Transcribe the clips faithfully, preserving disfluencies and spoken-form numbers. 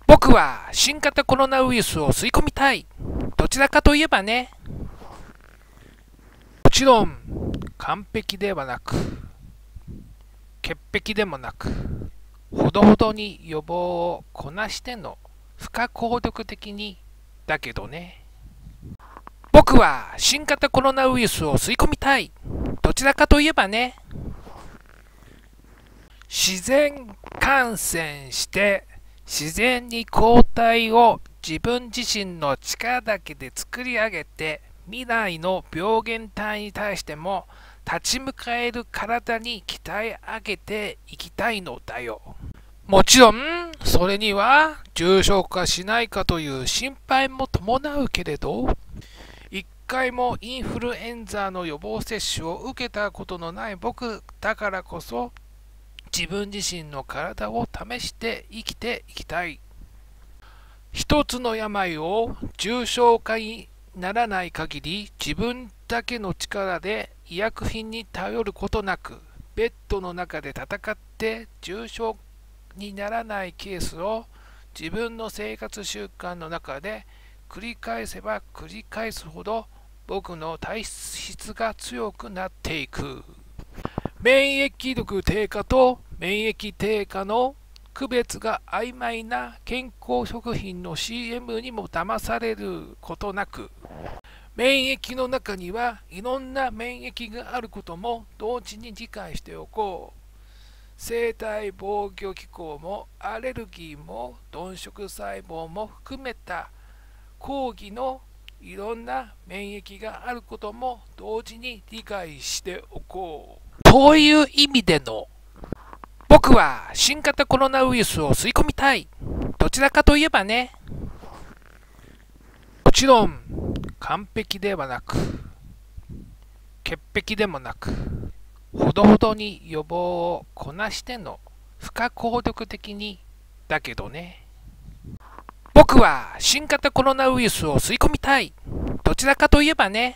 僕は新型コロナウイルスを吸い込みたい。どちらかといえばね。もちろん完璧ではなく、潔癖でもなく、ほどほどに予防をこなしての不可抗力的にだけどね。僕は新型コロナウイルスを吸い込みたい。どちらかといえばね。自然感染して自然に抗体を自分自身の力だけで作り上げて未来の病原体に対しても立ち向かえる体に鍛え上げていきたいのだよ。もちろんそれには重症化しないかという心配も伴うけれど、一回もインフルエンザの予防接種を受けたことのない僕だからこそ、自分自身の体を試して生きていきたい。一つの病を重症化にならない限り、自分だけの力で医薬品に頼ることなく、ベッドの中で戦って重症にならないケースを自分の生活習慣の中で繰り返せば繰り返すほど僕の体質が強くなっていく。免疫力低下と免疫低下の区別が曖昧な健康食品の シーエム にも騙されることなく、免疫の中にはいろんな免疫があることも同時に理解しておこう。生体防御機構もアレルギーも鈍色細胞も含めた講義のいろんな免疫があることも同時に理解しておこう。という意味での、僕は新型コロナウイルスを吸い込みたい。どちらかといえばね。もちろん完璧ではなく、潔癖でもなく、ほどほどに予防をこなしての不可抗力的にだけどね。僕は新型コロナウイルスを吸い込みたい。どちらかといえばね。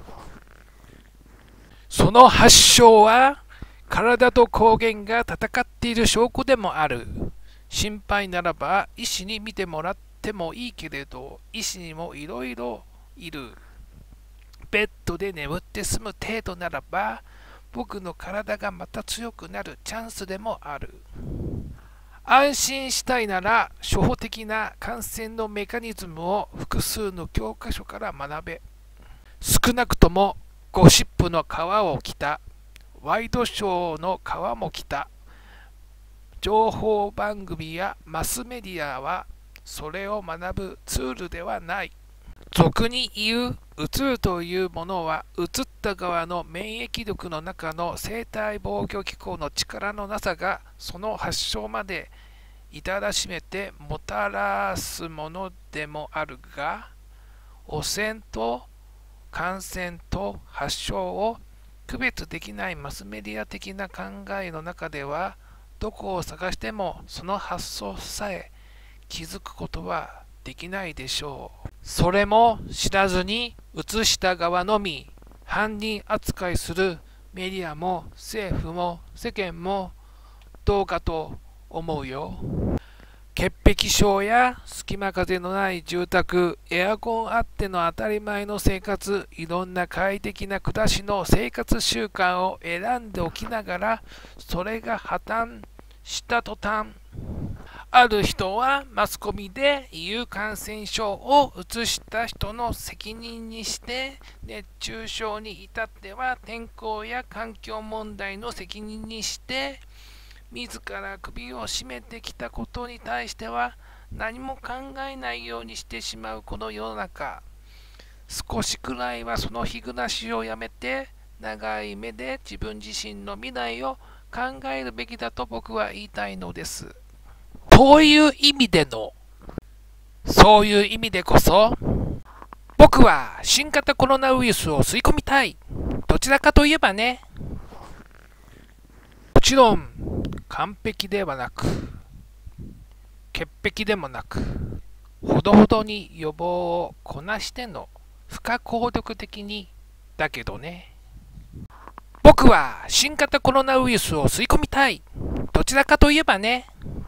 その発症は体と抗原が戦っている証拠でもある。心配ならば医師に診てもらってもいいけれど、医師にもいろいろいる。ベッドで眠って済む程度ならば、僕の体がまた強くなるチャンスでもある。安心したいなら初歩的な感染のメカニズムを複数の教科書から学べ。少なくともゴシップの皮を着た、ワイドショーの皮も着た情報番組やマスメディアはそれを学ぶツールではない。俗に言ううつるというものは、うつった側の免疫力の中の生体防御機構の力のなさがその発症まで至らしめてもたらすものでもあるが、汚染と感染と発症を区別できないマスメディア的な考えの中では、どこを探してもその発想さえ気づくことはできないでしょう。それも知らずに移した側のみ犯人扱いするメディアも政府も世間もどうかと思うよ。潔癖症や隙間風のない住宅、エアコンあっての当たり前の生活、いろんな快適な暮らしの生活習慣を選んでおきながら、それが破綻した途端、ある人はマスコミで有感染症をうつした人の責任にして、熱中症に至っては天候や環境問題の責任にして、自ら首を絞めてきたことに対しては何も考えないようにしてしまうこの世の中、少しくらいはその日暮らしをやめて長い目で自分自身の未来を考えるべきだと僕は言いたいのです。という意味での、そういう意味でこそ、僕は新型コロナウイルスを吸い込みたい。どちらかといえばね。もちろん完璧ではなく、潔癖でもなく、ほどほどに予防をこなしての不可抗力的にだけどね。僕は新型コロナウイルスを吸い込みたい。どちらかといえばね。